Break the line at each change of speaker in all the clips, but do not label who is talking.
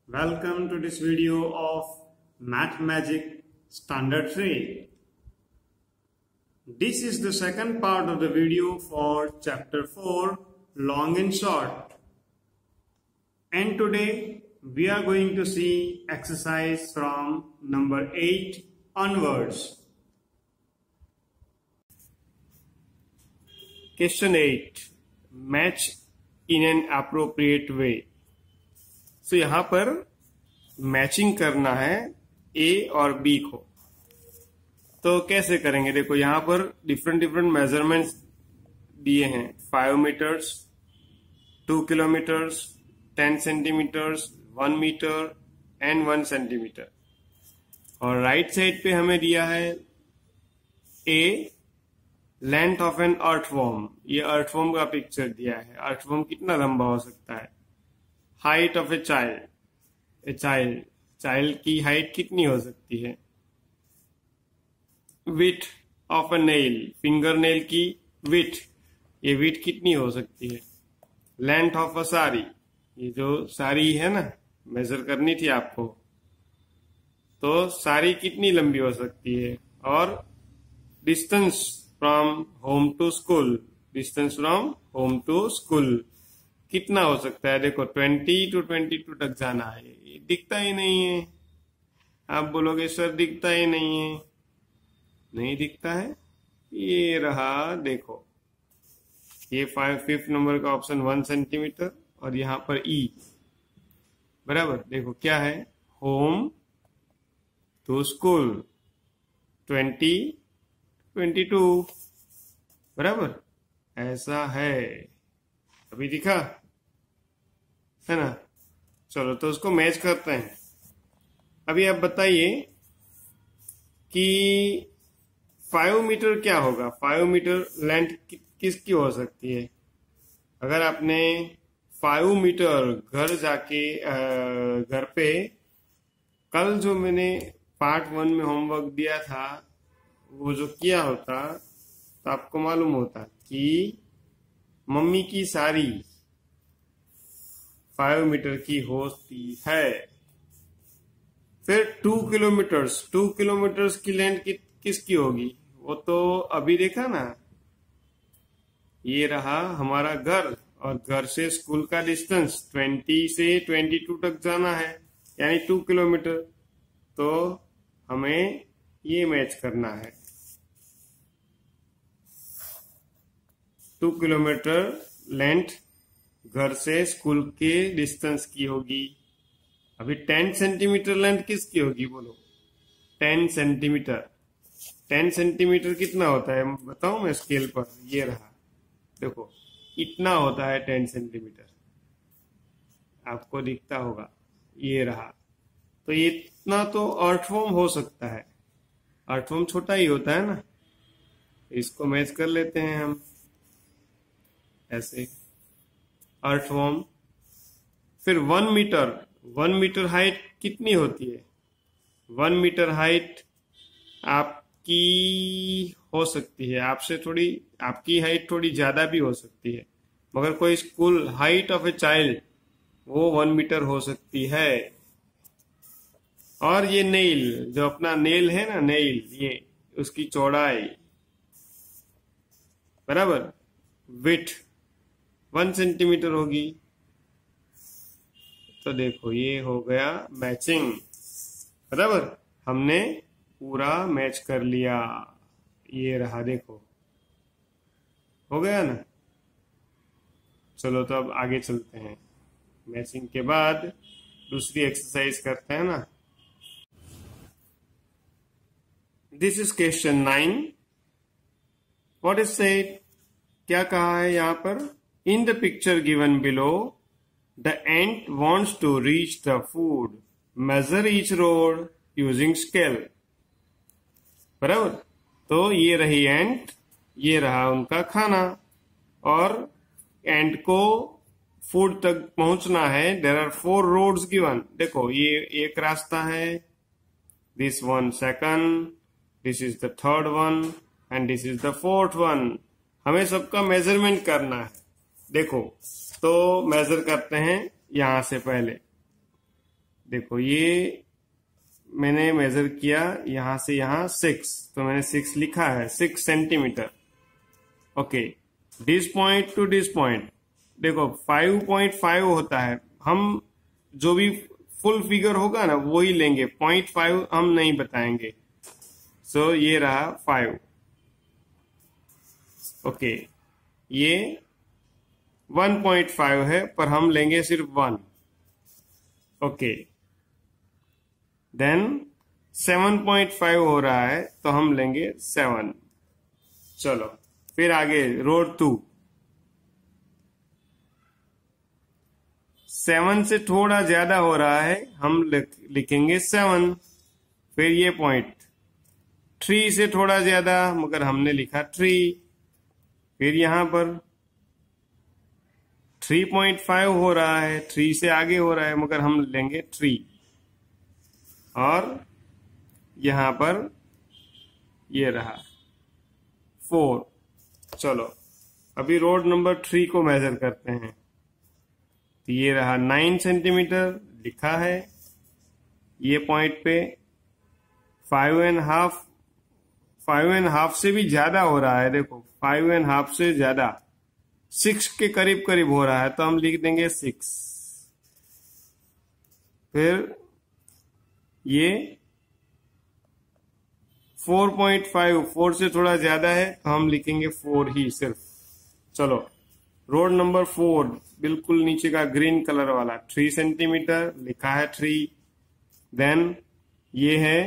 Welcome to this video of Math Magic Standard 3. This is the second part of the video for chapter 4, long and short. And today we are going to see exercise from number 8 onwards.
Question 8. Match in an appropriate way. तो यहाँ पर matching करना है ए और B को। तो कैसे करेंगे? देखो यहाँ पर डिफरेंट मेजरमेंट्स दिए हैं। 5 metres, 2 kilometres, 10 centimetres, 1 metre and 1 centimetre. और राइट साइड पे हमें दिया है a length of an earthworm. ये अर्थवॉर्म का पिक्चर दिया है। अर्थवॉर्म कितना लंबा हो सकता है? हाइट ऑफ ए चाइल्ड की हाइट कितनी हो सकती है? Width of a nail, finger nail की विथ, ये विथ कितनी हो सकती है? लेंथ ऑफ अ साड़ी, ये जो साड़ी है ना, मेजर करनी थी आपको, तो साड़ी कितनी लंबी हो सकती है? और distance from home to school, distance from home to school कितना हो सकता है? देखो 20 to 22 तक जाना है। ये दिखता ही नहीं है। आप बोलोगे सर दिखता ही नहीं है। नहीं दिखता है, ये रहा। देखो ये 5th नंबर का ऑप्शन 1 सेंटीमीटर और यहाँ पर ई बराबर। देखो क्या है? होम टू स्कूल 20, 22 बराबर, ऐसा है। अभी दिखा है ना? चलो तो उसको मैच करते हैं। अभी आप बताइए कि 5 मीटर क्या होगा? 5 मीटर लेंथ किसकी हो सकती है? अगर आपने 5 मीटर घर पे कल जो मैंने पार्ट 1 में होमवर्क दिया था, वो जो किया होता, तो आपको मालूम होता कि मम्मी की साड़ी 5 मीटर की होती है। फिर 2 किलोमीटर्स की लेंथ किसकी होगी? वो तो अभी देखा ना, ये रहा हमारा घर, और घर से स्कूल का डिस्टेंस 20 से 22 तक जाना है, यानी 2 किलोमीटर। तो हमें ये मैच करना है। 2 किलोमीटर लेंथ घर से स्कूल के डिस्टेंस की होगी। अभी 10 सेंटीमीटर लेंथ किसकी होगी? बोलो 10 सेंटीमीटर। 10 सेंटीमीटर कितना होता है बताऊं मैं स्केल पर? ये रहा, देखो इतना होता है 10 सेंटीमीटर। आपको दिखता होगा, ये रहा। तो ये इतना तो अर्थवॉर्म हो सकता है। अर्थवॉर्म छोटा ही होता है ना। इसको मैच कर लेते हैं हम ऐसे। अर्थवॉर्म। फिर 1 मीटर हाइट कितनी होती है? 1 मीटर हाइट आपकी हो सकती है, आपकी हाइट थोड़ी ज्यादा भी हो सकती है, मगर कोई school height of a child वो 1 मीटर हो सकती है। और ये नेल, जो अपना नेल है ना, नेल, ये उसकी चौड़ाई बराबर विथ 1 सेंटीमीटर होगी। तो देखो ये हो गया मैचिंग बराबर। हमने पूरा मैच कर लिया। ये रहा, देखो हो गया ना। चलो तो अब आगे चलते हैं। मैचिंग के बाद दूसरी एक्सरसाइज करते हैं ना। This is question 9। What is said? क्या कहा है यहाँ पर? In the picture given below, the ant wants to reach the food. Measure each road using scale. बराबर। तो ये रही एंट, ये रहा उनका खाना, और एंट को फूड तक पहुंचना है। There are 4 roads given. देखो ये एक रास्ता है, this one second, this is the third one, and this is the fourth one. हमें सबका मेजरमेंट करना है। देखो तो मेजर करते हैं यहां से पहले। देखो ये मैंने मेजर किया यहां से यहां 6, तो मैंने 6 लिखा है, 6 centimetre. Okay, this point to this point देखो 5.5 होता है। हम जो भी फुल फिगर होगा ना वो ही लेंगे, 0.5 हम नहीं बताएंगे। सो ये रहा 5। ओके, ये 1.5 है पर हम लेंगे सिर्फ 1। ओके, देन 7.5 हो रहा है तो हम लेंगे 7। चलो फिर आगे रोड 2, 7 से थोड़ा ज्यादा हो रहा है, हम लिखेंगे 7। फिर ये पॉइंट 3 से थोड़ा ज्यादा मगर हमने लिखा 3। फिर यहां पर 3.5 हो रहा है, 3 से आगे हो रहा है मगर हम लेंगे 3। और यहां पर ये रहा 4। चलो अभी रोड नंबर 3 को मेजर करते हैं। तो ये रहा 9 सेंटीमीटर लिखा है। ये पॉइंट पे 5.5 से भी ज्यादा हो रहा है, देखो 5.5 से ज्यादा 6 के करीब करीब हो रहा है तो हम लिख देंगे 6। फिर ये 4.5, 4 से थोड़ा ज्यादा है तो हम लिखेंगे 4 ही सिर्फ। चलो रोड नंबर 4 बिल्कुल नीचे का ग्रीन कलर वाला 3 सेंटीमीटर लिखा है 3। देन ये है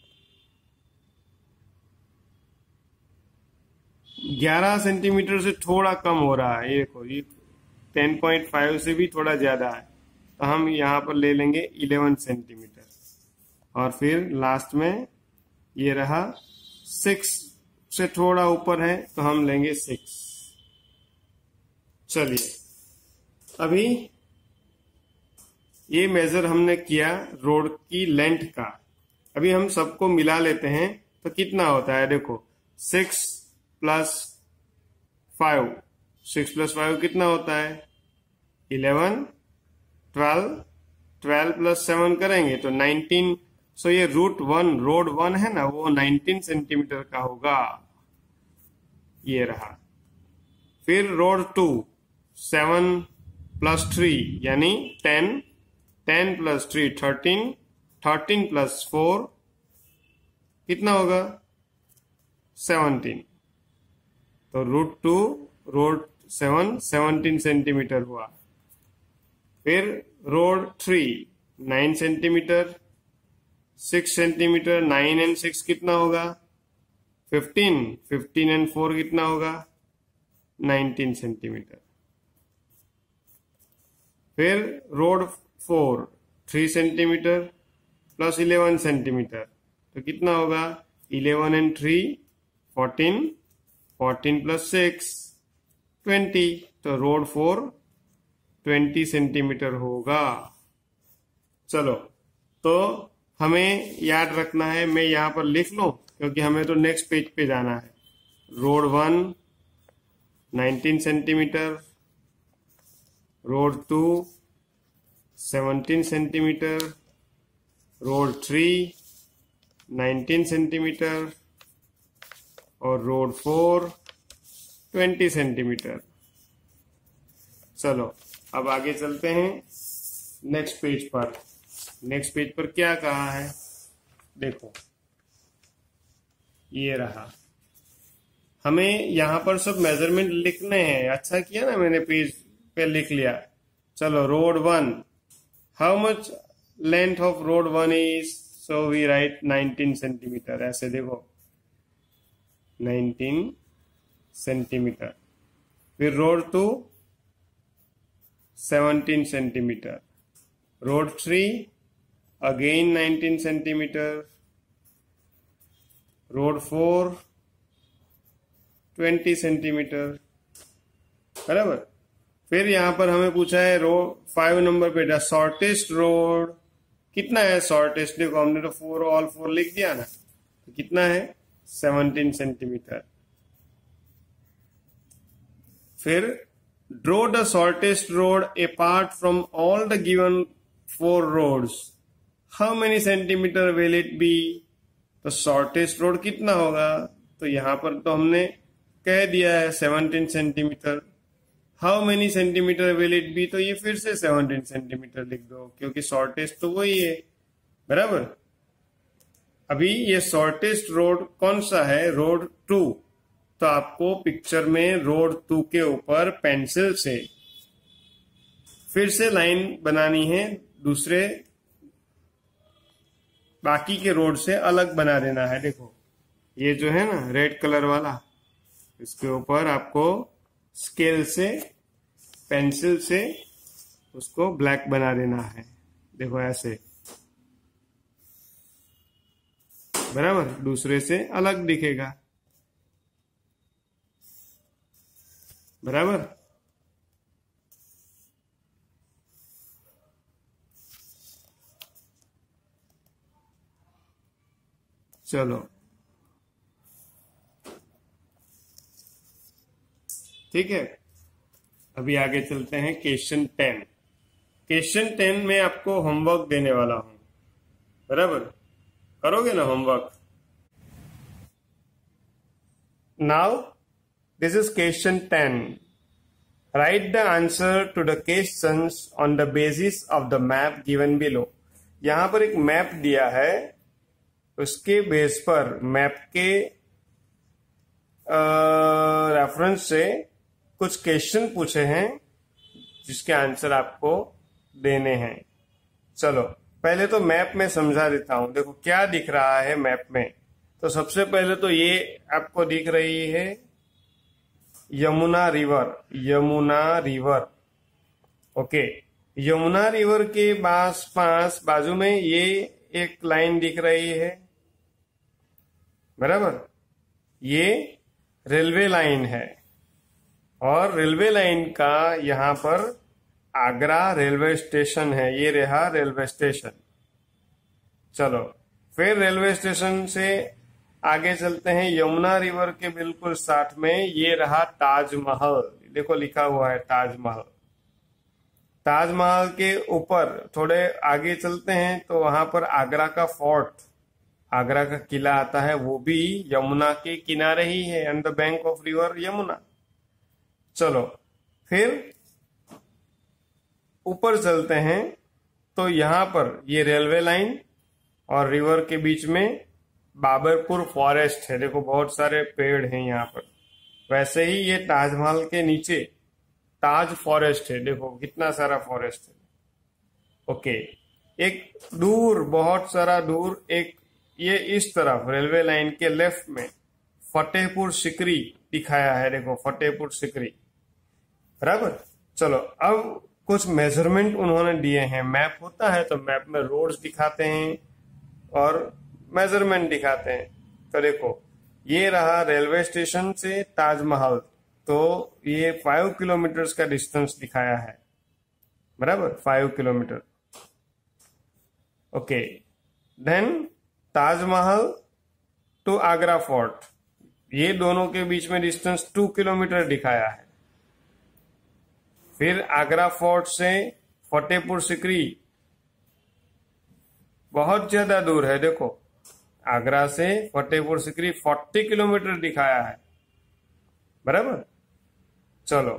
11 सेंटीमीटर से थोड़ा कम हो रहा है, ये देखो ये 10.5 से भी थोड़ा ज्यादा है तो हम यहाँ पर ले लेंगे 11 सेंटीमीटर। और फिर लास्ट में ये रहा 6 से थोड़ा ऊपर है तो हम लेंगे 6। चलिए अभी ये मेजर हमने किया रोड की लेंथ का। अभी हम सबको मिला लेते हैं तो कितना होता है, देखो 6 प्लस 5, 6 प्लस 5 कितना होता है 11, 12, 12 प्लस 7 करेंगे तो 19। सो ये रोड 1 है ना वो 19 सेंटीमीटर का होगा, ये रहा। फिर रोड 2 7 प्लस 3 यानी 10, 10 प्लस 3 13, 13 प्लस 4 कितना होगा 17। तो रूट 2 रोड 7 17 सेंटीमीटर हुआ। फिर रोड 3 9 सेंटीमीटर, 6 सेंटीमीटर, 9 एंड 6 कितना होगा 15, 15 एंड 4 कितना होगा 19 सेंटीमीटर। फिर रोड 4 3 सेंटीमीटर प्लस 11 सेंटीमीटर तो कितना होगा 11 एंड 3 14, 14 प्लस 6 20। तो रोड 4 20 सेंटीमीटर होगा। चलो तो हमें याद रखना है, मैं यहां पर लिख लूं क्योंकि हमें तो नेक्स्ट पेज पे जाना है। Road 1 19 centimetre, road 2 17 centimetre, road 3 19 centimetre और रोड 4 20 सेंटीमीटर। चलो अब आगे चलते हैं नेक्स्ट पेज पर। नेक्स्ट पेज पर क्या कहा है देखो, ये रहा। हमें यहां पर सब मेजरमेंट लिखने हैं। अच्छा किया ना मैंने पेज पे लिख लिया। चलो road 1, how much length of road 1 is, so we write 19 centimetre. ऐसे देखो 19 सेंटीमीटर। फिर road 2 17 centimetre, road 3 again 19 centimetre, road 4 20 centimetre, बराबर। फिर यहां पर हमें पूछा है रोड 5 नंबर पे शॉर्टेस्ट रोड कितना है। शॉर्टेस्ट देखो हमने तो 4 ऑल 4 लिख दिया ना, तो कितना है 17 सेंटीमीटर। फिर draw the shortest road apart from all the given 4 roads. How many centimetre will it be, तो शॉर्टेस्ट रोड कितना होगा, तो यहां पर तो हमने कह दिया है 17 centimetre. How many centimetre will it be, तो ये फिर से 17 सेंटीमीटर लिख दो, क्योंकि शॉर्टेस्ट तो वही है, बराबर। अभी ये शॉर्टेस्ट रोड कौन सा है, रोड 2, तो आपको पिक्चर में रोड 2 के ऊपर पेंसिल से फिर से लाइन बनानी है, दूसरे बाकी के रोड से अलग बना देना है। देखो ये जो है ना रेड कलर वाला, इसके ऊपर आपको स्केल से, पेंसिल से उसको ब्लैक बना देना है। देखो ऐसे, बराबर, दूसरे से अलग दिखेगा, बराबर। चलो ठीक है, अभी आगे चलते हैं क्वेश्चन 10। क्वेश्चन 10 में आपको होमवर्क देने वाला हूं, बराबर, करोगे ना homework. Now this is question 10। Write the answer to the questions on the basis of the map given below. यहां पर एक मैप दिया है, उसके बेस पर, मैप के रेफरेंस से कुछ क्वेश्चन पूछे हैं जिसके आंसर आपको देने हैं। चलो पहले तो मैप में समझा देता हूं। देखो क्या दिख रहा है मैप में, तो सबसे पहले तो ये आपको दिख रही है Yamuna river, Yamuna river, okay. Yamuna river के पास बाजू में ये एक लाइन दिख रही है, बराबर, ये रेलवे लाइन है, और रेलवे लाइन का यहां पर आगरा रेलवे स्टेशन है, ये रहा रेलवे स्टेशन। चलो फिर रेलवे स्टेशन से आगे चलते हैं, यमुना रिवर के बिल्कुल साथ में ये रहा ताजमहल, देखो लिखा हुआ है ताजमहल। ताजमहल के ऊपर थोड़े आगे चलते हैं तो वहां पर आगरा का फोर्ट, आगरा का किला आता है, वो भी यमुना के किनारे ही है, on the bank of river Yamuna. चलो फिर ऊपर चलते हैं तो यहां पर ये रेलवे लाइन और रिवर के बीच में बाबरपुर फॉरेस्ट है, देखो बहुत सारे पेड़ हैं यहाँ पर। वैसे ही ये ताजमहल के नीचे ताज फॉरेस्ट है, देखो कितना सारा फॉरेस्ट है, ओके। एक दूर, बहुत सारा दूर, एक ये इस तरफ रेलवे लाइन के लेफ्ट में फतेहपुर सिकरी दिखाया है, देखो फतेहपुर सिकरी, बराबर। चलो अब कुछ मेजरमेंट उन्होंने दिए हैं, मैप होता है तो मैप में रोड्स दिखाते हैं और मेजरमेंट दिखाते हैं। तो देखो ये रहा रेलवे स्टेशन से ताजमहल, तो ये 5 किलोमीटर का डिस्टेंस दिखाया है, बराबर, 5 kilometre, okay. Then Taj Mahal to Agra Fort, ये दोनों के बीच में डिस्टेंस 2 किलोमीटर दिखाया है। फिर आगरा फोर्ट से फतेहपुर सिकरी बहुत ज्यादा दूर है, देखो आगरा से फतेहपुर सिकरी 40 किलोमीटर दिखाया है, बराबर। चलो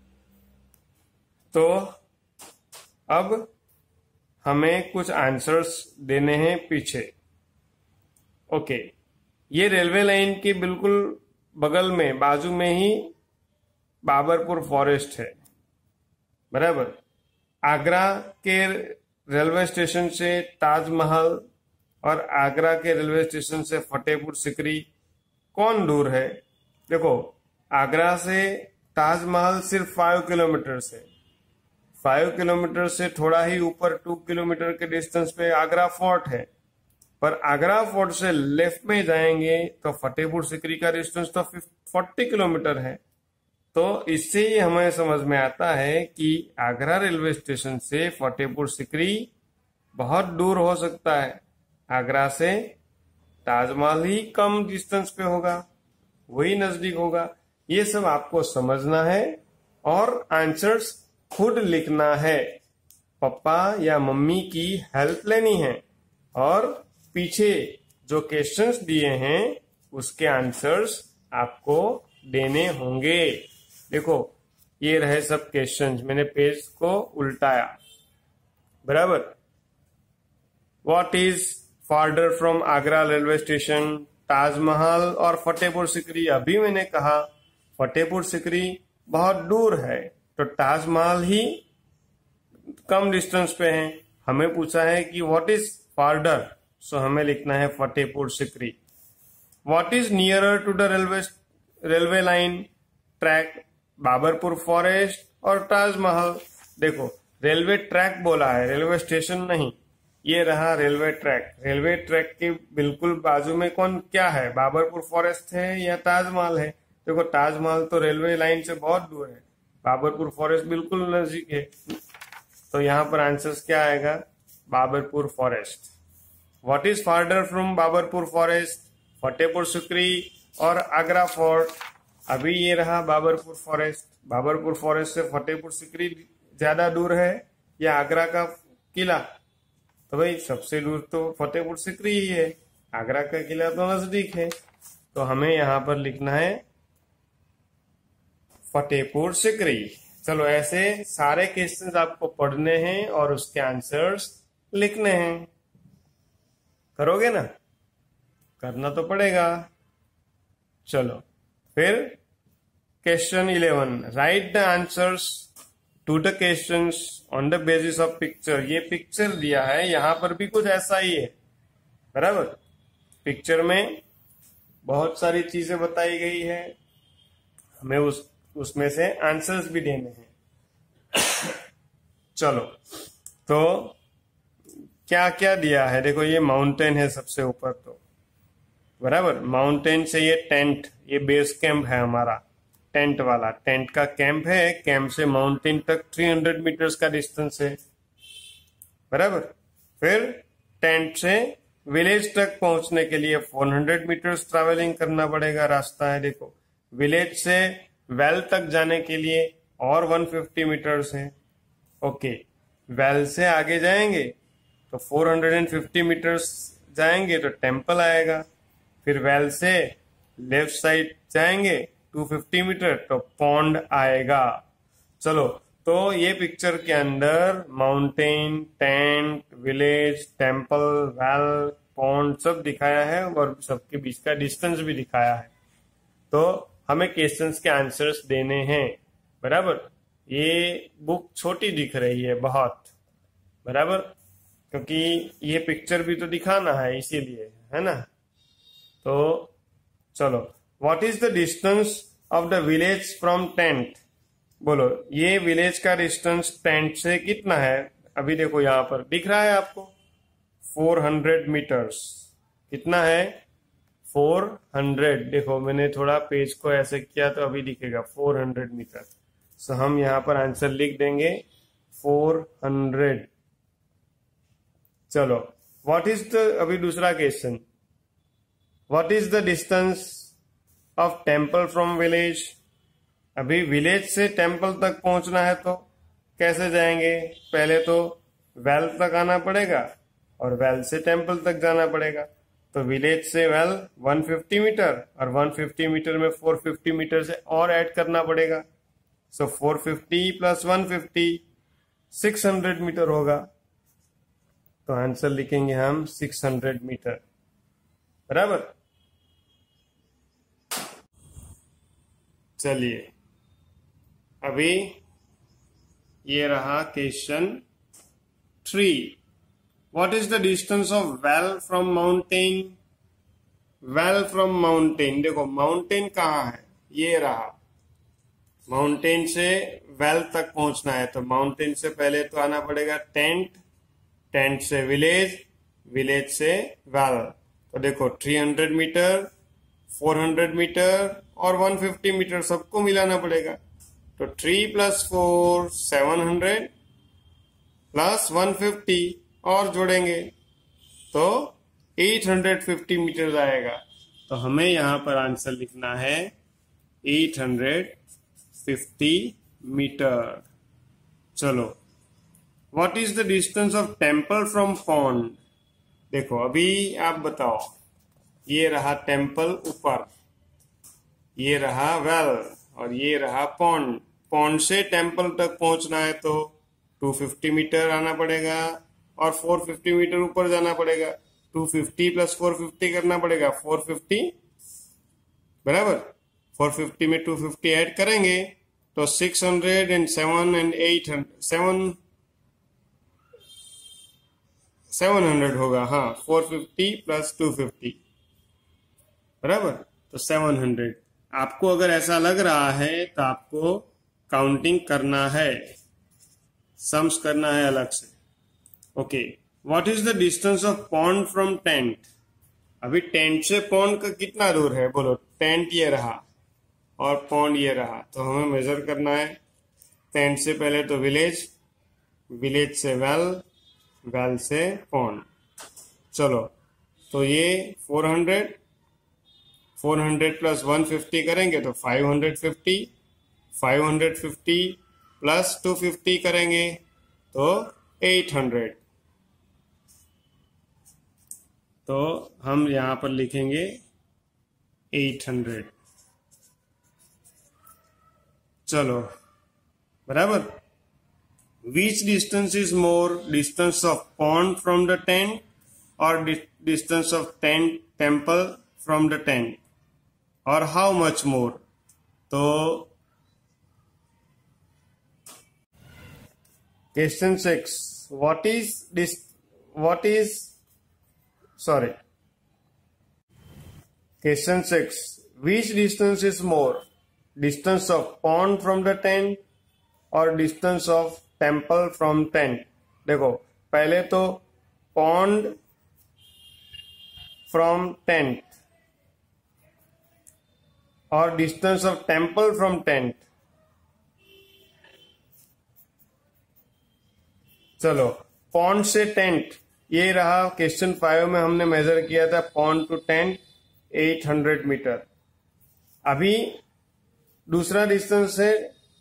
तो अब हमें कुछ आंसर्स देने हैं पीछे, ओके। ये रेलवे लाइन के बिल्कुल बगल में, बाजू में ही बाबरपुर फॉरेस्ट है, बराबर। आगरा के रेलवे स्टेशन से ताजमहल और आगरा के रेलवे स्टेशन से फतेहपुर सिकरी कौन दूर है, देखो आगरा से ताजमहल सिर्फ 5 किलोमीटर से, 5 किलोमीटर से थोड़ा ही ऊपर 2 किलोमीटर के डिस्टेंस पे आगरा फोर्ट है, पर आगरा फोर्ट से लेफ्ट में जाएंगे तो फतेहपुर सिकरी का डिस्टेंस तो 40 किलोमीटर है। तो इससे ही हमें समझ में आता है कि आगरा रेलवे स्टेशन से फतेहपुर सिकरी बहुत दूर हो सकता है, आगरा से ताजमहल ही कम डिस्टेंस पे होगा, वही नजदीक होगा। ये सब आपको समझना है और आंसर्स खुद लिखना है, पापा या मम्मी की हेल्प लेनी है। और पीछे जो क्वेश्चंस दिए हैं उसके आंसर्स आपको देने होंगे। देखो ये रहे सब क्वेश्चंस, मैंने पेज को उल्टाया, बराबर। What is farther from Agra railway station, Taj Mahal और फतेहपुर सिकरी? अभी मैंने कहा फतेहपुर सिकरी बहुत दूर है, तो ताजमहल ही कम डिस्टेंस पे है। हमें पूछा है कि व्हाट इज फार्दर, सो हमें लिखना है Fatehpur Sikri. What is nearer to the railway line track, Babarpur forest और ताजमहल। देखो रेलवे ट्रैक बोला है, रेलवे स्टेशन नहीं। ये रहा रेलवे ट्रैक। रेलवे ट्रैक के बिल्कुल बाजू में कौन क्या है, बाबरपुर फॉरेस्ट है या ताजमहल है? देखो ताजमहल तो रेलवे लाइन से बहुत दूर है, बाबरपुर फॉरेस्ट बिल्कुल नजदीक है। तो यहाँ पर आंसर क्या आएगा, Babarpur forest. What is farther from Babarpur forest, Fatehpur Sikri और आगरा फोर्ट। अभी ये रहा बाबरपुर फॉरेस्ट। बाबरपुर फॉरेस्ट से फतेहपुर सिकरी ज्यादा दूर है या आगरा का किला? तो भाई सबसे दूर तो फतेहपुर सिकरी ही है, आगरा का किला तो नजदीक है। तो हमें यहाँ पर लिखना है फतेहपुर सिकरी। चलो ऐसे सारे क्वेश्चंस आपको पढ़ने हैं और उसके आंसर्स लिखने हैं। करोगे ना? करना तो पड़ेगा। चलो फिर question 11, write the answers to the questions on the basis of picture. ये पिक्चर दिया है, यहां पर भी कुछ ऐसा ही है, बराबर। पिक्चर में बहुत सारी चीजें बताई गई है, हमें उसमें से आंसर्स भी देने हैं। चलो तो क्या क्या दिया है, देखो ये माउंटेन है सबसे ऊपर, तो बराबर। माउंटेन से ये टेंट, ये बेस कैंप है हमारा, टेंट वाला, टेंट का कैंप है। कैंप से माउंटेन तक 300 मीटर्स का डिस्टेंस है, बराबर। फिर टेंट से विलेज तक पहुंचने के लिए 400 मीटर्स ट्रैवलिंग करना पड़ेगा, रास्ता है। देखो विलेज से वेल तक जाने के लिए और 150 मीटर्स है। ओके, वेल से आगे जाएंगे तो 450 मीटर्स जाएंगे तो टेम्पल आएगा। फिर वेल से लेफ्ट साइड जाएंगे 250 मीटर तो पॉन्ड आएगा। चलो तो ये पिक्चर के अंदर mountain, tent, village, temple, well, pond सब दिखाया है और सबके बीच का डिस्टेंस भी दिखाया है। तो हमें क्वेश्चंस के आंसर्स देने हैं, बराबर। ये बुक छोटी दिख रही है बहुत, बराबर, क्योंकि ये पिक्चर भी तो दिखाना है इसीलिए, है ना। तो चलो, what is the distance of the village from tent. बोलो ये विलेज का डिस्टेंस टेंट से कितना है? अभी देखो यहाँ पर दिख रहा है आपको 400 मीटर्स। कितना है? 400। देखो मैंने थोड़ा पेज को ऐसे किया तो अभी दिखेगा 400 मीटर। सो हम यहाँ पर आंसर लिख देंगे 400। चलो व्हाट इज द, अभी दूसरा question, what is the distance of temple from village. अभी विलेज से टेम्पल तक पहुंचना है तो कैसे जाएंगे? पहले तो वेल तक आना पड़ेगा और वेल से टेम्पल तक जाना पड़ेगा। तो विलेज से वेल 150 मीटर और 150 मीटर में 450 मीटर से और ऐड करना पड़ेगा। सो 450 प्लस 150 600 मीटर होगा। तो आंसर लिखेंगे हम 600 मीटर, बराबर। चलिए अभी ये रहा question 3, what is the distance of well from mountain. Well from mountain, देखो माउंटेन कहाँ है, ये रहा। माउंटेन से वेल तक पहुंचना है तो माउंटेन से पहले तो आना पड़ेगा टेंट, टेंट से विलेज, विलेज से वेल। तो देखो 300 मीटर, 400 मीटर और 150 मीटर सबको मिलाना पड़ेगा। तो 3 + 4 700 प्लस 150 और जोड़ेंगे तो 850 मीटर आएगा। तो हमें यहाँ पर आंसर लिखना है 850 मीटर। चलो, what is the distance of temple from pond. देखो अभी आप बताओ, ये रहा टेम्पल ऊपर, ये रहा वेल और ये रहा पॉन्ड। पॉन्ड से टेम्पल तक पहुंचना है तो 250 मीटर आना पड़ेगा और 450 मीटर ऊपर जाना पड़ेगा। 250 प्लस 450 करना पड़ेगा, 450 बराबर। 450 में 250 ऐड करेंगे तो 600 and 7 and 800 700 होगा। हाँ, 450 प्लस 250 बराबर, तो 700। आपको अगर ऐसा लग रहा है तो आपको काउंटिंग करना है, सम्स करना है अलग से। Okay, what is the distance of pond from tent? अभी टेंट से पॉन्ड का कितना दूर है बोलो? टेंट ये रहा और पॉन्ड ये रहा, तो हमें मेजर करना है। टेंट से पहले तो विलेज, विलेज से वेल, वेल से पॉन्ड। चलो, तो ये 400 प्लस 150 करेंगे तो 550, 550 प्लस 250 करेंगे तो 800। तो हम यहां पर लिखेंगे 800। चलो, बराबर। Which distance is more, distance of pond from the tent or distance of temple from the tent, or how much more? तो question 6, question 6, which distance is more, distance of pond from the tent और distance of temple from tent? देखो, पहले तो pond from tent और distance of temple from tent. चलो, pond से tent ये रहा। क्वेश्चन 5 में हमने मेजर किया था पॉन्ड टू टेंट 800 मीटर। अभी दूसरा डिस्टेंस है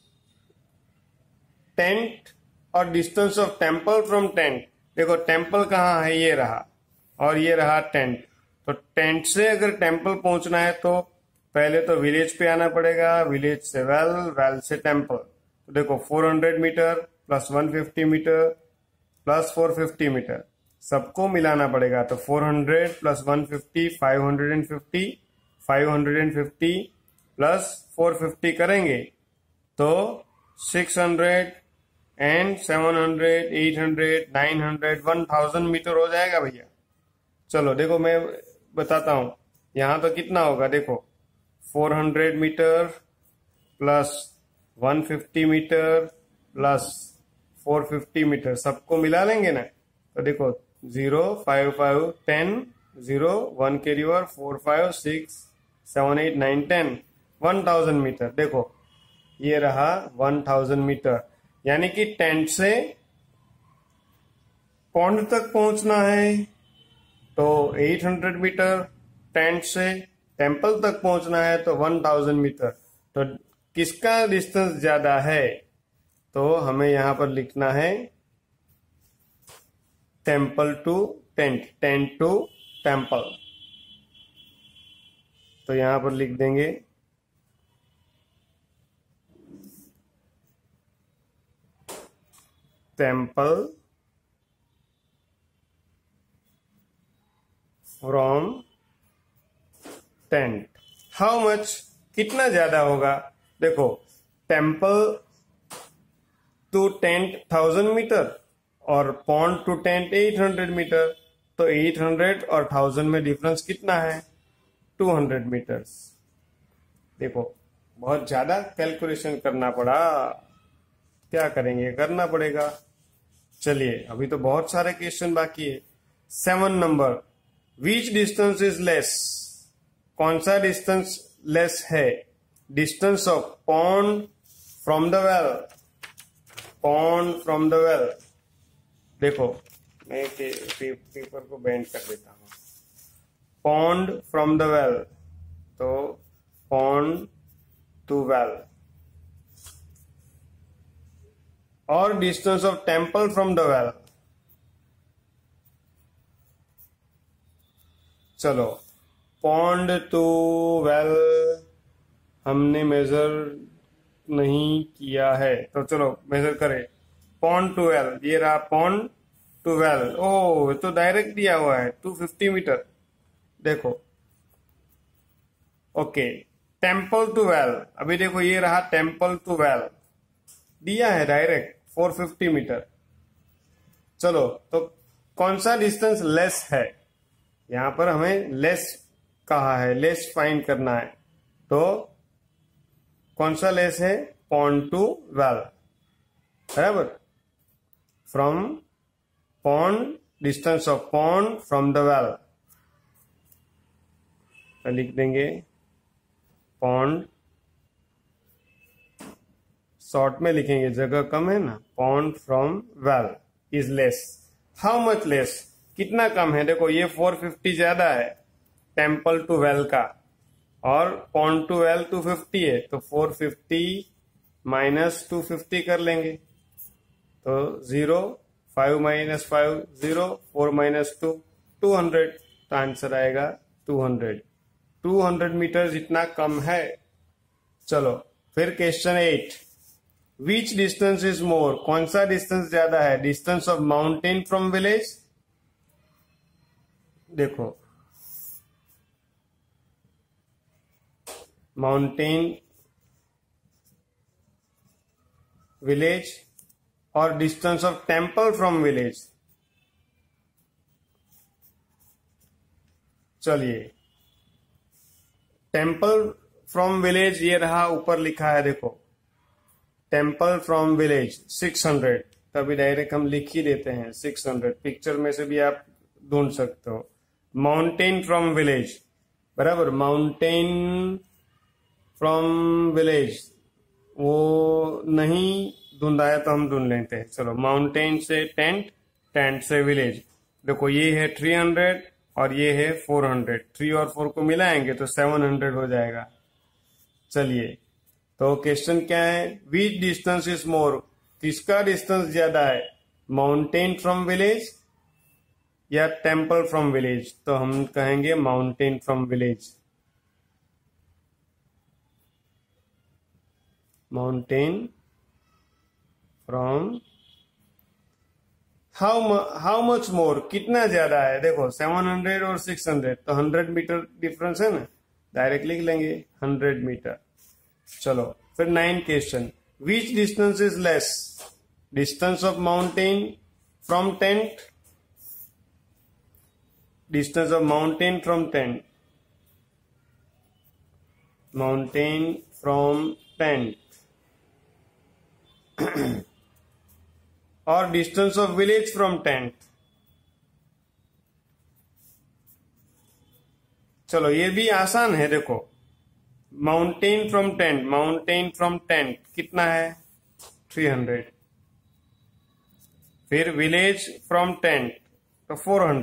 टेंट और distance of temple from tent. देखो, टेम्पल कहाँ है? ये रहा और ये रहा टेंट। तो टेंट से अगर टेम्पल पहुंचना है तो पहले तो विलेज पे आना पड़ेगा, विलेज से वेल, वेल से टेम्पल। तो देखो, 400 metre plus 150 metre plus 450 metre सबको मिलाना पड़ेगा। तो 400 प्लस 150 550, 550 प्लस 450 करेंगे तो 600 and 700, 800, 900, 1000 मीटर हो जाएगा भैया। चलो देखो, मैं बताता हूं यहां तो कितना होगा। देखो, 400 metre plus 150 metre plus 450 metre सबको मिला लेंगे ना। तो देखो, 0 5 5 10 0 1 के रिवर 4 5 6 7 8 9 10 1000 मीटर। देखो, ये रहा 1000 मीटर, यानी कि टेंट से पॉन्ड तक पहुंचना है तो 800 मीटर, टेंट से टेम्पल तक पहुंचना है तो 1000 मीटर। तो किसका डिस्टेंस ज्यादा है? तो हमें यहां पर लिखना है temple to tent, tent to temple. तो यहां पर लिख देंगे temple from tent. How much, कितना ज्यादा होगा? देखो, टेम्पल टू टेंट 1000 मीटर और पॉन्ड टू टेंट 800 मीटर। तो 800 और 1000 में डिफरेंस कितना है? 200 मीटर्स। देखो, बहुत ज्यादा कैलकुलेशन करना पड़ा, क्या करेंगे, करना पड़ेगा। चलिए, अभी तो बहुत सारे क्वेश्चन बाकी है। 7 number, which distance is less? कौन सा डिस्टेंस लेस है? Distance of pond from the well, pond from the well. देखो, मैं पेपर को बेंड कर देता हूं। पॉन्ड फ्रॉम द वेल, तो पॉन्ड टू वेल, और distance of temple from the well. चलो पॉन्ड टू वेल हमने मेजर नहीं किया है, तो चलो मेजर करें। पॉन्ड टू वेल, ये रहा पॉन्ड टू वेल। ओह, तो डायरेक्ट दिया हुआ है 250 मीटर। देखो, ओके। टेम्पल टू वेल, अभी देखो ये रहा टेम्पल टू वेल, दिया है डायरेक्ट 450 मीटर। चलो, तो कौन सा डिस्टेंस लेस है? यहां पर हमें लेस कहा है, लेस फाइंड करना है, तो कौन सा लेस है? पॉन्ड टू वेल, बराबर। From pond, distance of pond from the well, तो लिख देंगे पॉन्ड, शॉर्ट में लिखेंगे, जगह कम है ना। Pond from well is less. How much less, कितना कम है? देखो ये 450 ज्यादा है टेम्पल टू वेल का, और पॉन्ड टू वेल 250 है, तो 450 माइनस 250 कर लेंगे, तो 0, 5 माइनस 5 0, 4 माइनस 2 200, तो आंसर आएगा 200 मीटर जितना कम है। चलो फिर question 8, which distance is more, कौन सा डिस्टेंस ज्यादा है? Distance of mountain from village, देखो माउंटेन विलेज और distance of temple from village. चलिए, टेम्पल फ्रॉम विलेज ये रहा, ऊपर लिखा है देखो, टेम्पल फ्रॉम विलेज 600, तभी डायरेक्ट हम लिख ही देते हैं 600, पिक्चर में से भी आप ढूंढ सकते हो। माउंटेन फ्रॉम विलेज, बराबर, माउंटेन फ्रॉम विलेज वो नहीं ढूंढा है तो हम ढूंढ लेते हैं। चलो, माउंटेन से टेंट, टेंट से विलेज, देखो ये है 300 और ये है 400, 3 और 4 को मिलाएंगे तो 700 हो जाएगा। चलिए, तो क्वेश्चन क्या है? विच डिस्टेंस इज मोर, किसका डिस्टेंस ज्यादा है? माउंटेन फ्रॉम विलेज या टेम्पल फ्रॉम विलेज? तो हम कहेंगे mountain from village, mountain from. How much more, कितना ज्यादा है? देखो 700 और 600, तो 100 मीटर डिफरेंस है ना, डायरेक्ट लिख लेंगे 100 मीटर। चलो फिर 9 question, which distance is less, distance of mountain from tent, distance of mountain from tent, mountain from tent, और distance of village from tent. चलो ये भी आसान है, देखो mountain from tent, mountain from tent कितना है? 300, फिर विलेज फ्रॉम टेंट तो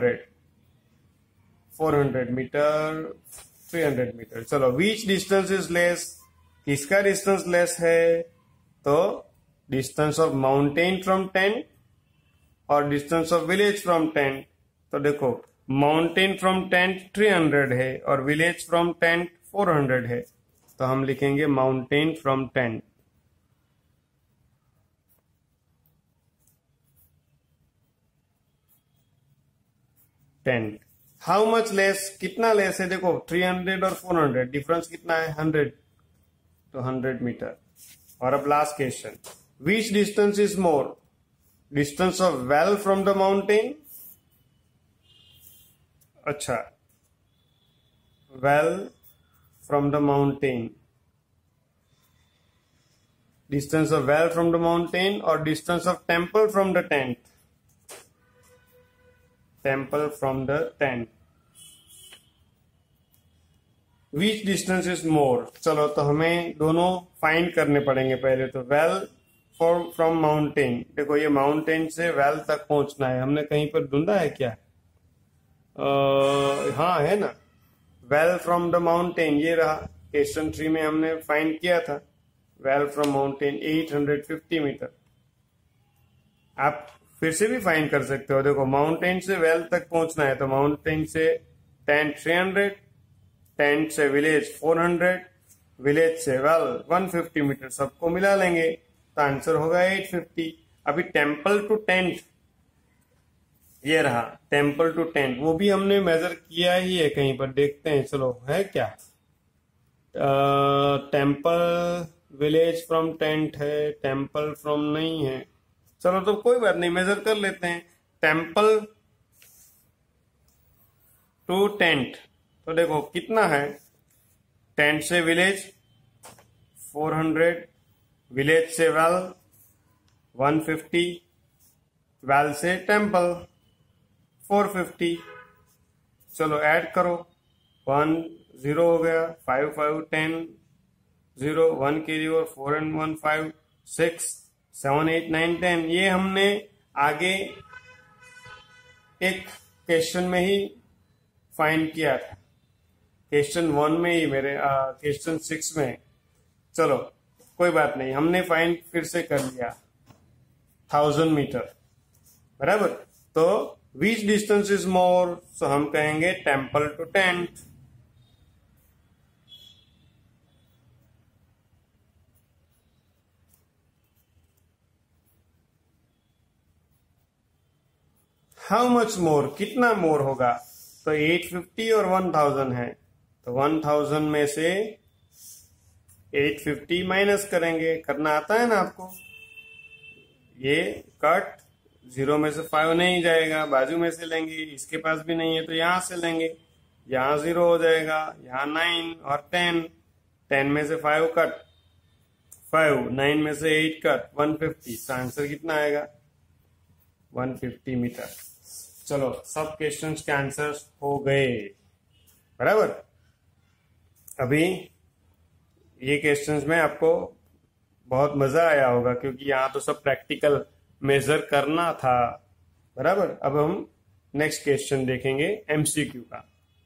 400 मीटर, 300 मीटर। चलो, विच डिस्टेंस इज लेस, किसका डिस्टेंस लेस है? तो distance of mountain from tent और distance of village from tent. तो देखो माउंटेन फ्रॉम टेंट 300 है और विलेज फ्रॉम टेंट 400 है, तो हम लिखेंगे mountain from tent. Tent. How much less, कितना लेस है? देखो 300 और 400 डिफरेंस कितना है? 100, तो 100 मीटर। और अब last question, which distance is more, distance of well from the mountain, अच्छा well from the mountain, distance of well from the mountain और distance of temple from the tent, temple from the tent, which distance is more. चलो, तो हमें दोनों find करने पड़ेंगे। पहले तो वेल फ्रॉम माउंटेन, देखो ये माउंटेन से वेल तक पहुंचना है, हमने कहीं पर ढूंढा है क्या? हाँ है ना, वेल फ्रॉम द माउंटेन ये रहा, क्वेश्चन 3 में हमने फाइंड किया था वेल फ्रॉम माउंटेन 850 मीटर। आप फिर से भी फाइंड कर सकते हो, देखो माउंटेन से वेल तक पहुंचना है तो माउंटेन से टेंट 300, टेंट से विलेज 400, विलेज से वेल 150 मीटर, सबको मिला लेंगे तो आंसर होगा 850। अभी टेम्पल टू टेंट, ये रहा टेम्पल टू टेंट, वो भी हमने मेजर किया ही है कहीं पर, देखते हैं चलो है क्या। टेम्पल विलेज फ्रॉम टेंट है, टेम्पल फ्रॉम नहीं है, चलो तो कोई बात नहीं, मेजर कर लेते हैं। टेम्पल टू टेंट, तो देखो कितना है, टेंट से विलेज 400, विलेज से वेल 150, वेल से टेम्पल 450, चलो ऐड करो, 1 0 हो गया, 5 5 10 0, 1 कैरी और 4 and 1 5 6 7 8 9 10, ये हमने आगे एक क्वेश्चन में ही फाइंड किया था, क्वेश्चन 1 में ही मेरे क्वेश्चन 6 में। चलो कोई बात नहीं, हमने फाइंड फिर से कर लिया 1000 मीटर, बराबर। तो विच डिस्टेंस इज मोर, सो हम कहेंगे temple to tent. How much more, कितना मोर होगा, तो 850 और 1000 है, तो 1000 में से 850 माइनस करेंगे, करना आता है ना आपको, ये कट 0 में से 5 नहीं जाएगा, बाजू में से लेंगे, इसके पास भी नहीं है तो यहां से लेंगे, यहां 0 हो जाएगा, यहां 9 और 10, 10 में से 5 कट 5, 9 में से 8 कट 150, तो आंसर कितना आएगा 150 मीटर। चलो सब क्वेश्चंस के आंसर्स हो गए, बराबर। अभी ये क्वेश्चंस में आपको बहुत मजा आया होगा क्योंकि यहाँ तो सब प्रैक्टिकल मेजर करना था, बराबर। अब हम नेक्स्ट क्वेश्चन देखेंगे एमसीक्यू का।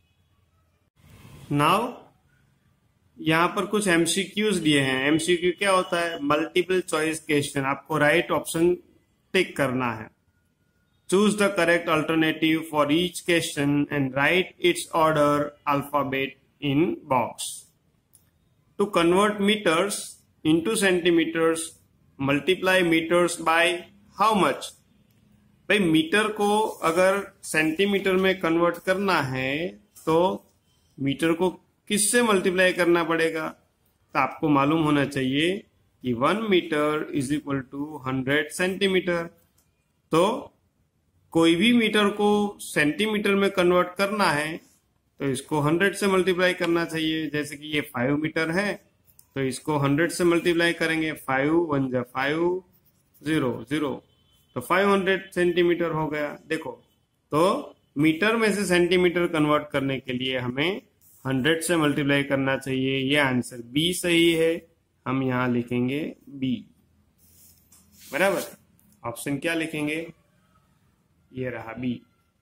नाउ यहाँ पर कुछ एमसीक्यूज दिए हैं। एमसीक्यू क्या होता है, मल्टीपल चॉइस क्वेश्चन, आपको राइट ऑप्शन टिक करना है। Choose the correct alternative for each question and write its order alphabet in box. To convert meters into centimeters, multiply meters by how much? भाई metre को अगर centimetre में convert करना है तो मीटर को किससे मल्टीप्लाई करना पड़ेगा, तो आपको मालूम होना चाहिए कि 1 metre is equal to 100 centimetre. तो कोई भी मीटर को सेंटीमीटर में कन्वर्ट करना है तो इसको 100 से मल्टीप्लाई करना चाहिए। जैसे कि ये 5 मीटर है तो इसको 100 से मल्टीप्लाई करेंगे, 5 1 जा 5 0 0, तो 500 सेंटीमीटर हो गया। देखो तो मीटर में से सेंटीमीटर कन्वर्ट करने के लिए हमें 100 से मल्टीप्लाई करना चाहिए। ये आंसर बी सही है, हम यहां लिखेंगे बी, बराबर। ऑप्शन क्या लिखेंगे, ये रहा बी।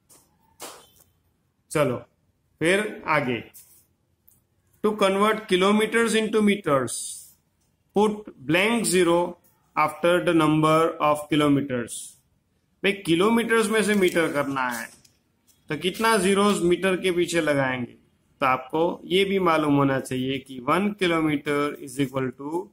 चलो फिर आगे, to convert kilometres into metres put blank 0 after the number of kilometres. भाई किलोमीटर्स में से मीटर करना है तो कितना जीरोस मीटर के पीछे लगाएंगे, तो आपको ये भी मालूम होना चाहिए कि 1 kilometre is equal to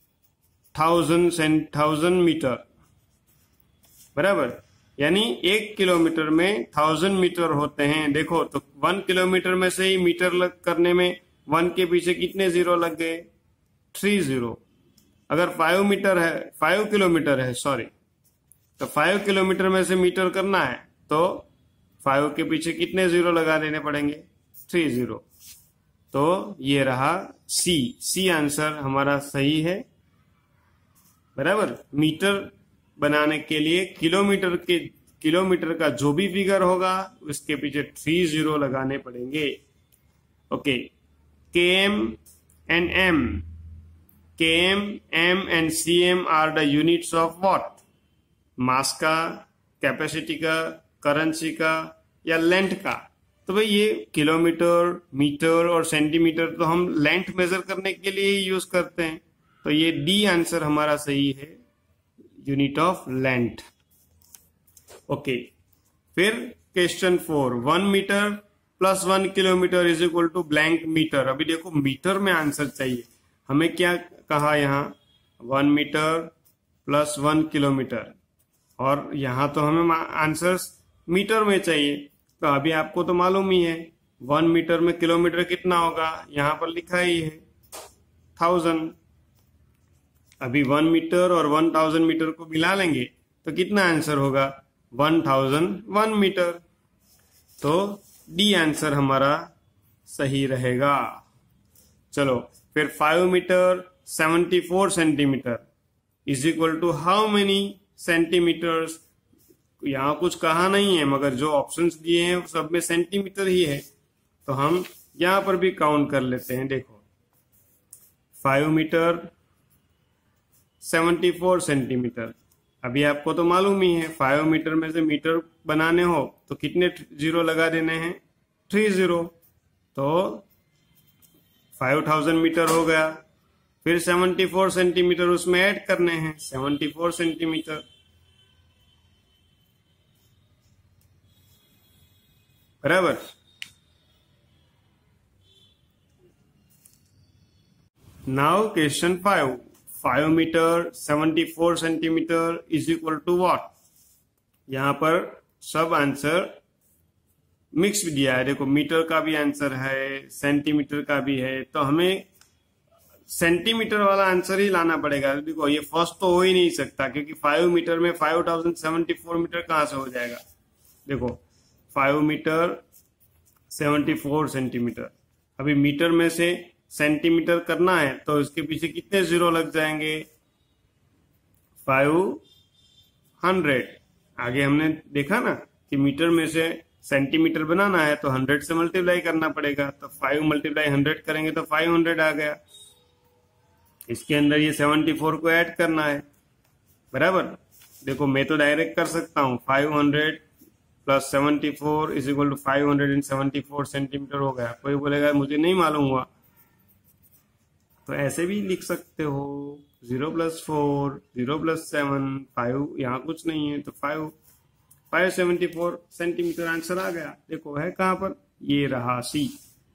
1000 metre, बराबर। यानी 1 किलोमीटर में 1000 मीटर होते हैं। देखो तो 1 किलोमीटर में से ही मीटर करने में 1 के पीछे कितने जीरो लग गए, 3 जीरो। अगर 5 किलोमीटर है सॉरी, तो 5 किलोमीटर में से मीटर करना है तो 5 के पीछे कितने जीरो लगा देने पड़ेंगे, 3 जीरो। तो ये रहा सी आंसर हमारा सही है, बराबर। मीटर बनाने के लिए किलोमीटर का जो भी फिगर होगा उसके पीछे 3 जीरो लगाने पड़ेंगे। Okay, km and m, and cm are the units of what? Mass का, कैपेसिटी का, करेंसी का या लेंथ का। तो भाई ये किलोमीटर, मीटर और सेंटीमीटर तो हम लेंथ मेजर करने के लिए ही यूज करते हैं। तो ये डी आंसर हमारा सही है, यूनिट ऑफ लेंथ। ओके, फिर question 4, 1 metre +1 kilometre is equal to blank metre. अभी देखो मीटर में आंसर चाहिए, हमें क्या कहा यहाँ 1 मीटर +1 किलोमीटर, और यहाँ तो हमें आंसर्स मीटर में चाहिए। तो अभी आपको तो मालूम ही है 1 मीटर में किलोमीटर कितना होगा, यहाँ पर लिखा ही है 1000। अभी 1 मीटर और 1000 मीटर को मिला लेंगे तो कितना आंसर होगा 1001 मीटर। तो डी आंसर हमारा सही रहेगा। चलो फिर 5 metre 74 centimetre is equal to how many centimetres. यहाँ कुछ कहा नहीं है, मगर जो ऑप्शंस दिए हैं सब में सेंटीमीटर ही है, तो हम यहाँ पर भी काउंट कर लेते हैं। देखो 5 मीटर 74 सेंटीमीटर। अभी आपको तो मालूम ही है 5 मीटर में से मीटर बनाने हो तो कितने जीरो लगा देने हैं, 3 जीरो। तो 5000 मीटर हो गया। फिर 74 सेंटीमीटर उसमें ऐड करने हैं, 74 सेंटीमीटर। बराबर। Now question 5 metre 74 centimetre is equal to what. यहां पर सब आंसर मिक्स भी दिया है। देखो मीटर का भी आंसर है, सेंटीमीटर का भी है, तो हमें सेंटीमीटर वाला आंसर ही लाना पड़ेगा। देखो ये फर्स्ट तो हो ही नहीं सकता, क्योंकि 5 मीटर में 5074 मीटर कहां से हो जाएगा। देखो 5 मीटर 74 सेंटीमीटर, अभी मीटर में से सेंटीमीटर करना है तो इसके पीछे कितने जीरो लग जाएंगे, 500। आगे हमने देखा ना कि मीटर में से सेंटीमीटर बनाना है तो 100 से मल्टीप्लाई करना पड़ेगा, तो 5 × 100 करेंगे तो 500 आ गया। इसके अंदर ये 74 को ऐड करना है। बराबर। देखो मैं तो डायरेक्ट कर सकता हूं, 500 + 74 इज इक्वल टू 574 सेंटीमीटर हो गया। कोई बोलेगा मुझे नहीं मालूम हुआ, तो ऐसे भी लिख सकते हो 0 + 4 0 + 7 5, यहाँ कुछ नहीं है तो 574 सेंटीमीटर आंसर आ गया। देखो है कहां पर, ये रहा सी।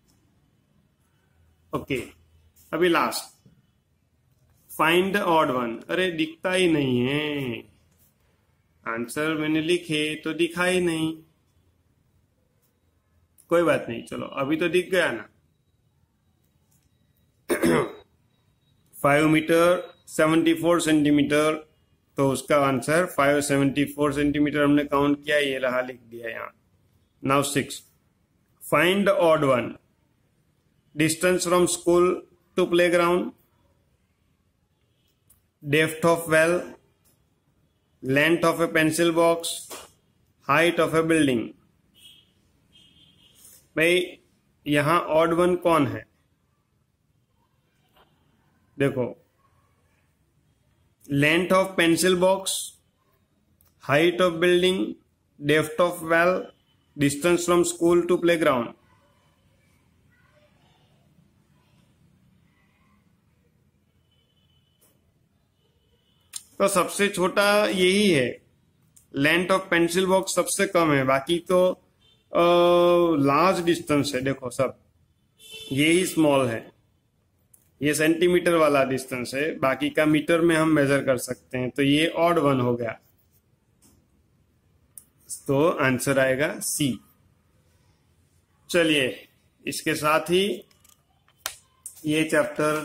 ओके, अभी last find the odd one. अरे दिखता ही नहीं है, आंसर मैंने लिखे तो दिखा ही नहीं। कोई बात नहीं, चलो अभी तो दिख गया ना। 5 मीटर 74 सेंटीमीटर, तो उसका आंसर 574 सेंटीमीटर हमने काउंट किया, ये रहा, लिख दिया यहाँ। Now 6 find the odd one. Distance from school to playground, depth of well, length of a pencil box, height of a building. भाई यहां ऑड वन कौन है, देखो length of pencil box, height of building, depth of well, distance from school to playground. तो सबसे छोटा यही है, लेंथ ऑफ पेंसिल बॉक्स सबसे कम है, बाकी तो लार्ज डिस्टेंस है। देखो सब यही स्मॉल है, ये सेंटीमीटर वाला डिस्टेंस है, बाकी का मीटर में हम मेजर कर सकते हैं, तो ये ऑड वन हो गया। तो आंसर आएगा सी। चलिए इसके साथ ही ये चैप्टर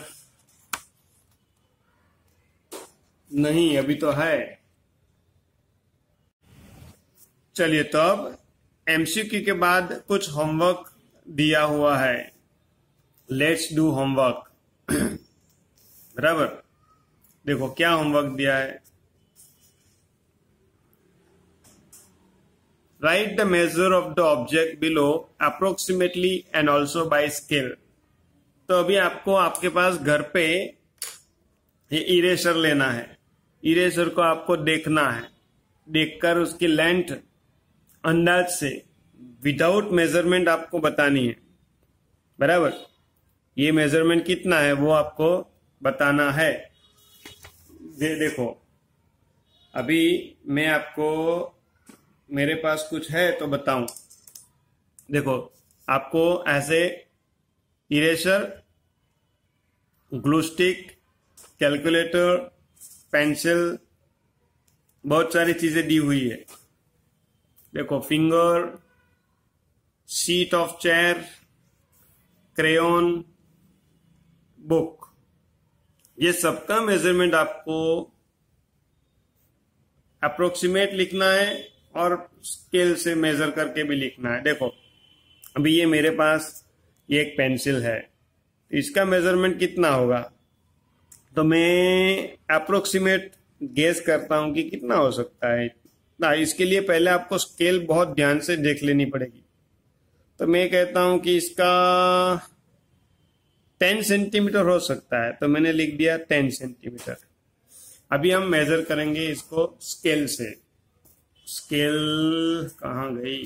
नहीं, अभी तो है। चलिए तो अब एमसीक्यू के बाद कुछ होमवर्क दिया हुआ है, लेट्स डू होमवर्क। बराबर। देखो क्या होमवर्क दिया है, write the major of the object below approximately and also by scale. तो अभी आपको आपके पास घर पे ये इरेजर लेना है, इरेजर को आपको देखना है, देखकर उसकी लेंथ अंदाज से विदाउट मेजरमेंट आपको बतानी है। बराबर। ये मेजरमेंट कितना है वो आपको बताना है। देखो अभी मैं आपको, मेरे पास कुछ है तो बताऊं। देखो आपको ऐसे eraser, glue stick, calculator, pencil, बहुत सारी चीजें दी हुई है। देखो, finger, seat of chair, crayon, book, ये सबका मेजरमेंट आपको अप्रोक्सीमेट लिखना है और स्केल से मेजर करके भी लिखना है। देखो, अभी ये मेरे पास ये एक पेंसिल है, इसका मेजरमेंट कितना होगा, तो मैं अप्रोक्सीमेट गेस करता हूं कि कितना हो सकता है ना। इसके लिए पहले आपको स्केल बहुत ध्यान से देख लेनी पड़ेगी। तो मैं कहता हूं कि इसका 10 सेंटीमीटर हो सकता है, तो मैंने लिख दिया 10 सेंटीमीटर। अभी हम मेजर करेंगे इसको स्केल से। स्केल कहाँ गई?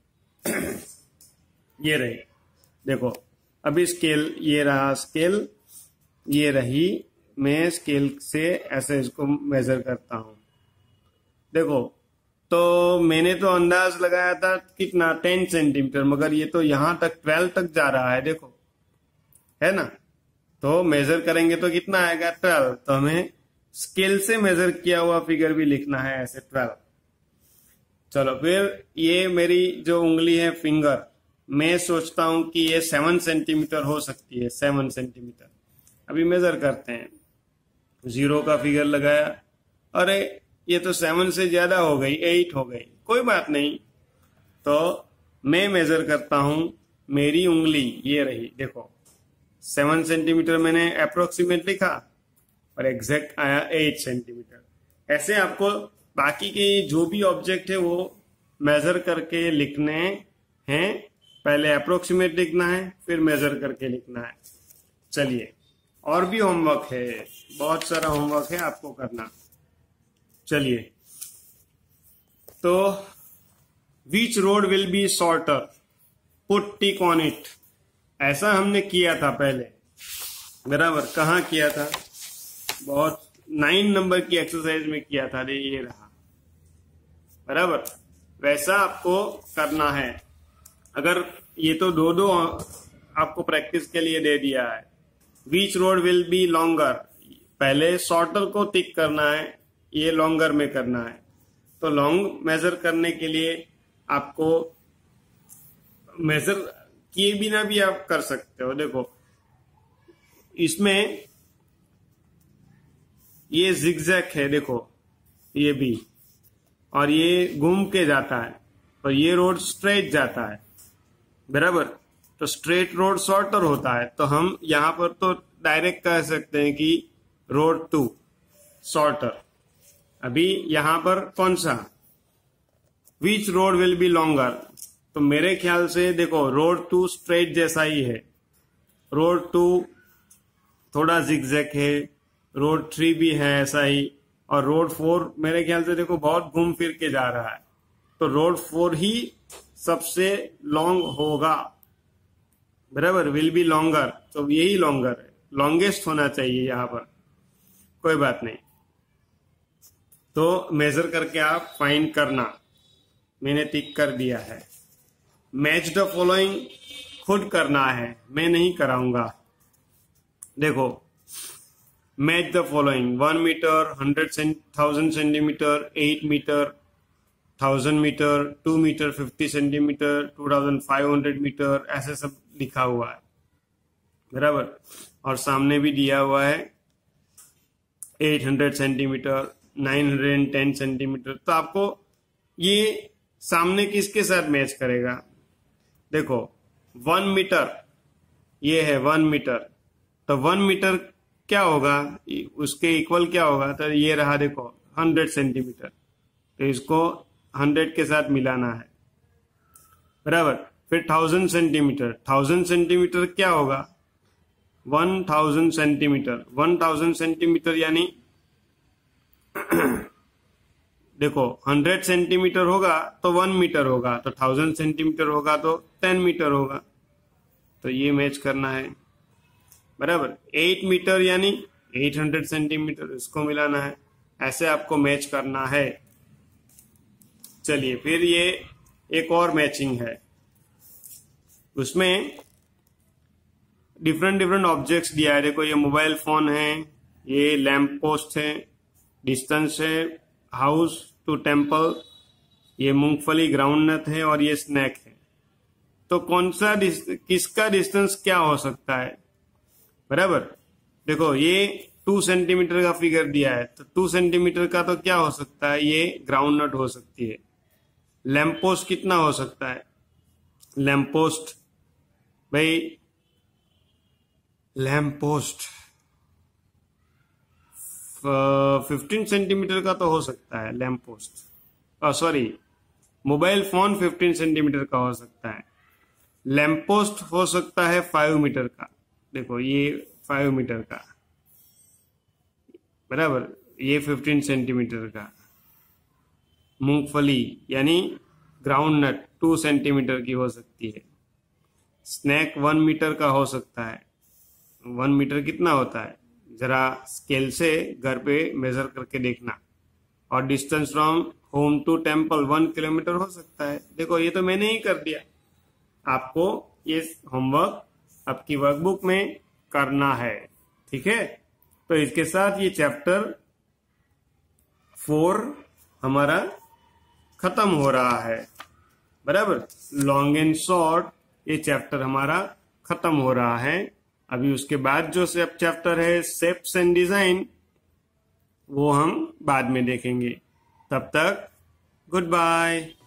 ये रही, देखो अभी स्केल, ये रहा स्केल, ये रही। मैं स्केल से ऐसे इसको मेजर करता हूं। देखो, तो मैंने तो अंदाज लगाया था कितना, 10 सेंटीमीटर, मगर ये तो यहां तक 12 तक जा रहा है, देखो, है ना। तो मेजर करेंगे तो कितना आएगा, 12। तो हमें स्केल से मेजर किया हुआ फिगर भी लिखना है ऐसे 12। चलो, फिर ये मेरी जो उंगली है, फिंगर, मैं सोचता हूं कि ये 7 सेंटीमीटर हो सकती है, 7 सेंटीमीटर। अभी मेजर करते हैं। 0 का फिगर लगाया, अरे ये तो 7 से ज्यादा हो गई, 8 हो गई, कोई बात नहीं। तो मैं मेजर करता हूं, मेरी उंगली ये रही, देखो 7 सेंटीमीटर मैंने अप्रोक्सीमेट लिखा और एग्जैक्ट आया 8 सेंटीमीटर। ऐसे आपको बाकी के जो भी ऑब्जेक्ट है वो मेजर करके लिखने हैं। पहले अप्रोक्सीमेट लिखना है, फिर मेजर करके लिखना है। चलिए, और भी होमवर्क है, बहुत सारा होमवर्क है आपको करना। चलिए, तो which road will be shorter, put tick on it, ऐसा हमने किया था पहले, बराबर। कहाँ किया था? बहुत 9 नंबर की एक्सरसाइज में किया था, ये रहा, बराबर। वैसा आपको करना है। अगर ये तो दो आपको प्रैक्टिस के लिए दे दिया है। Which road will be longer, पहले शॉर्टर को टिक करना है, ये लॉन्गर में करना है। तो लॉन्ग मेजर करने के लिए आपको मेजर किए बिना भी आप कर सकते हो। देखो, इसमें ये जिगजैग है, देखो ये भी, और ये घूम के जाता है, और ये रोड स्ट्रेट जाता है, बराबर। तो स्ट्रेट रोड शॉर्टर होता है, तो हम यहां पर तो डायरेक्ट कह सकते हैं कि रोड टू शॉर्टर। अभी यहां पर कौन सा, which road will be longer, तो मेरे ख्याल से देखो रोड टू स्ट्रेट जैसा ही है, रोड टू थोड़ा जिगजैग है, रोड 3 भी है ऐसा ही, और रोड 4 मेरे ख्याल से देखो बहुत घूम फिर के जा रहा है। तो रोड 4 ही सबसे लॉन्ग होगा, बराबर। विल बी लॉन्गर, तो यही लॉन्गर है, लॉन्गेस्ट होना चाहिए यहां पर, कोई बात नहीं। तो मेजर करके आप फाइंड करना। मैंने टिक कर दिया है। मैच द फॉलोइंग खुद करना है, मैं नहीं कराऊंगा। देखो, match the following, 1 metre, 100,000 centimetre, 8 metre, 1000 metre, 2 metre, 50 centimetre, 2500 metre, ऐसे सब लिखा हुआ है, बराबर। और सामने भी दिया हुआ है 800 सेंटीमीटर, 910 सेंटीमीटर। तो आपको ये सामने किसके साथ मैच करेगा? देखो, 1 मीटर, ये है 1 मीटर, तो 1 मीटर क्या होगा, उसके इक्वल क्या होगा, तो ये रहा, देखो 100 सेंटीमीटर, तो इसको 100 के साथ मिलाना है, बराबर। फिर 1000 सेंटीमीटर, 1000 सेंटीमीटर क्या होगा, 1000 सेंटीमीटर, 1000 सेंटीमीटर यानी देखो 100 सेंटीमीटर होगा तो 1 मीटर होगा, तो 1000 सेंटीमीटर होगा तो 10 मीटर होगा। तो ये मैच करना है, बराबर। 8 मीटर यानी 800 सेंटीमीटर, इसको मिलाना है। ऐसे आपको मैच करना है। चलिए, फिर ये एक और मैचिंग है। उसमें डिफरेंट डिफरेंट ऑब्जेक्ट्स दिया है। देखो, ये मोबाइल फोन है, ये लैंप पोस्ट है, डिस्टेंस है हाउस टू टेम्पल, ये मूंगफली ग्राउंड नट है और ये स्नैक है। तो कौन सा किसका डिस्टेंस क्या हो सकता है? बराबर। देखो, ये 2 सेंटीमीटर का फिगर दिया है, तो 2 सेंटीमीटर का तो क्या हो सकता है? ये ग्राउंड नट हो सकती है। लैंप पोस्ट कितना हो सकता है? लैंप पोस्ट भाई, लैंप पोस्ट 15 सेंटीमीटर का तो हो सकता है lamp post. Sorry, mobile phone 15 centimetre का हो सकता है। लैंप पोस्ट हो सकता है 5 मीटर का। देखो, ये 5 मीटर का, बराबर, ये 15 सेंटीमीटर का। मूंगफली यानी ग्राउंड नट 2 सेंटीमीटर की हो सकती है। स्नैक 1 मीटर का हो सकता है। 1 मीटर कितना होता है? जरा स्केल से घर पे मेजर करके देखना। और distance from home to temple 1 kilometre हो सकता है। देखो, ये तो मैंने ही कर दिया। आपको ये होमवर्क आपकी वर्कबुक में करना है, ठीक है? तो इसके साथ ये चैप्टर 4 हमारा खत्म हो रहा है, बराबर। लॉन्ग एंड शॉर्ट ये चैप्टर हमारा खत्म हो रहा है। अभी उसके बाद जो चैप्टर है शेप्स एंड डिजाइन, वो हम बाद में देखेंगे। तब तक गुड बाय।